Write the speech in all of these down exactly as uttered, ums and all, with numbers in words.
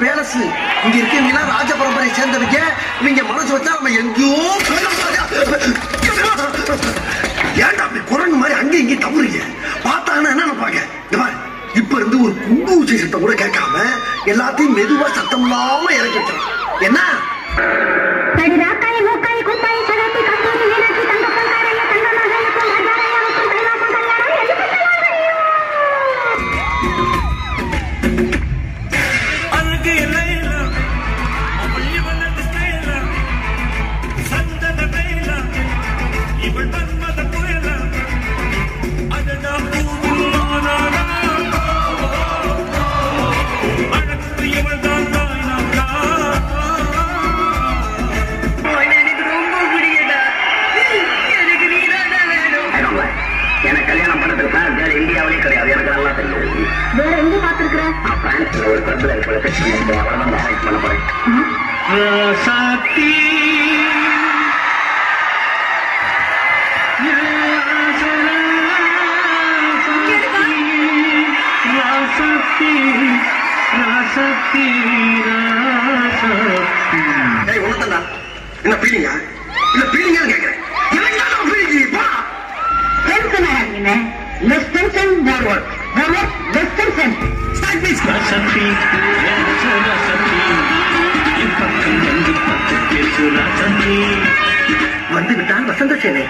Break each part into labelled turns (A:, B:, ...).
A: Palace. இங்க இருக்கீங்கன்னா ராஜ பரம்பரை சேர்ந்தவங்க. இவங்க மனசு வச்சா நம்ம எங்கேயோ ஏன்டா அப்படி குரங்கு மாதிரி அங்கே இங்கேயும் தவறுங்க. பார்த்தாங்கன்னா என்ன நினைப்பாங்க? இப்ப இருந்து ஒரு குண்டு ஊசி சத்தம் கூட கேட்காம எல்லாத்தையும் மெதுவா சத்தம் இல்லாம இறக்கி வச்சிடும். என்ன ஒரு கருத்துல இருப்பதை செட் பண்ணிட்டு அவன் அரேஞ்ச் பண்ண போறேன். உனத்தா என்ன பீலிங்க இல்ல பீலிங்க கேட்கிறேன். Less tension, more work. More work, less tension. Start please. Rasapi, Rasapi. Impakku nangi pakku kesu Rasapi. Vandu vittan Vasanta Sene.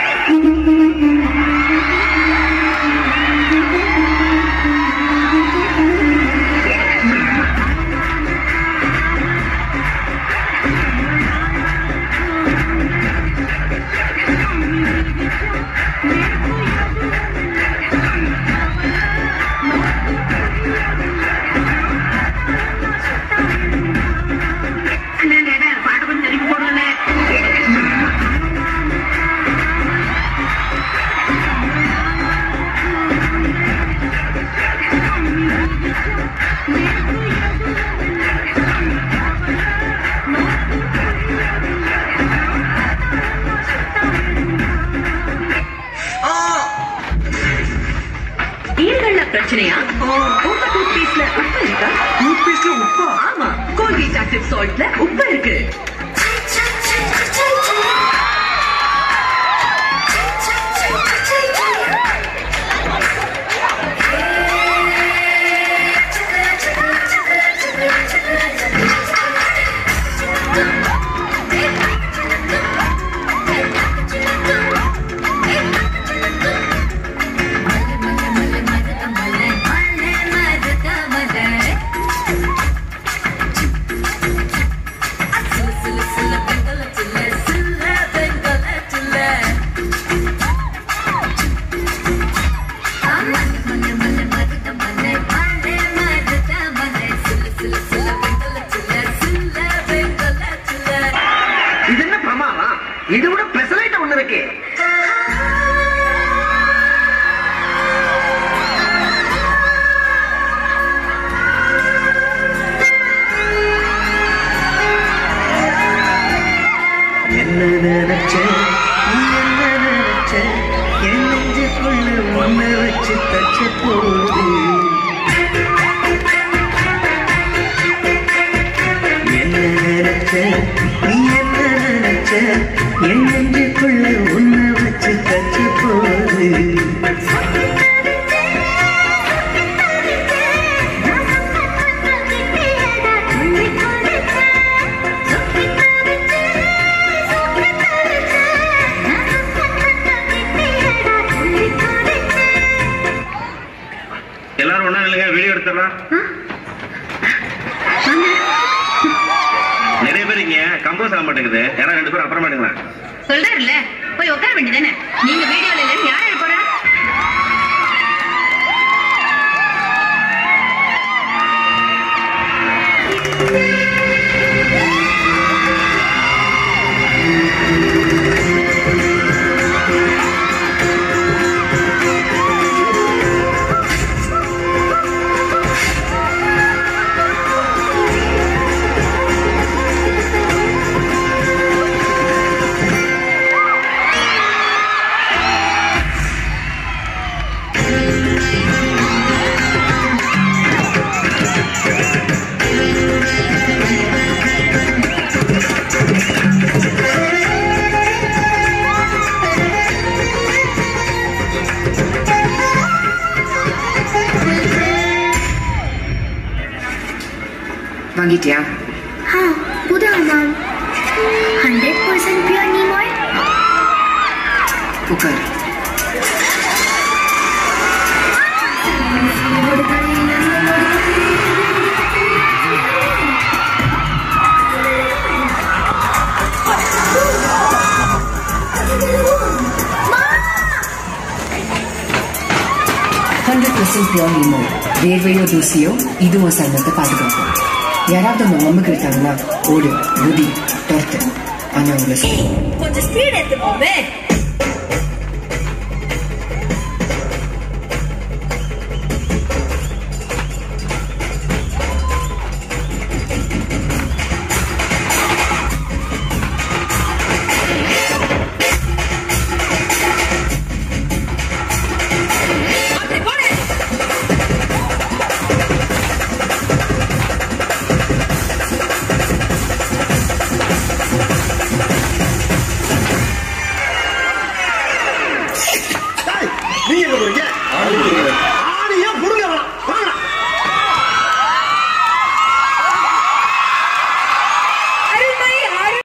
A: பிரச்சனையா? உங்க டூத்பேஸ்ட்ல உப்பு இருக்கா? டூத்பேஸ்ட்ல உப்பா? ஆமா, கோல்கேட் ஆசிட் சால்ட்ல உப்பு இருக்கு. இது விட பெசலைட் ஒண்ணு இருக்கு. என்ன நினைச்ச என்ன நினைச்ச என் நெஞ்சுக்குள்ள ஒண்ணு வச்சு தச்ச போது என்ன நினைச்ச நீ என்ன நினைச்ச என் நெஞ்சுக்குள்ள ஒண்ணு வச்சு தச்ச போது எல்லாரும் ஒண்ணா இல்லைங்க, வீடியோ எடுத்துடலாம். நிறைய பேர் இங்க கம்போஸ் ஆக மாட்டேங்குது. யாராவது ரெண்டு பேரும் அப்புறம் மாட்டேங்களா
B: சொல்றாருல்ல, போய் உட்கார வேண்டியதானே. நீங்க வீடியோல இல்லைன்னு யார் எழுப்ப போறா?
C: வாங்கிட்டியா?
D: ஆ, புது அண்ணாம். Hundred percent pure neem oil.
C: உட்கார். Hundred percent pure neem oil. வேர்வையோ தூசியோ இதுவும் சர்மத்தை பாதுகாக்கும். யாராவது அவங்க மம்முக்கு இருக்காங்களா? ஓடு, குதி, தோர்த்து. ஆனா அவங்க
B: கொஞ்சம் ஸ்பீட் எடுத்துக்கோமே.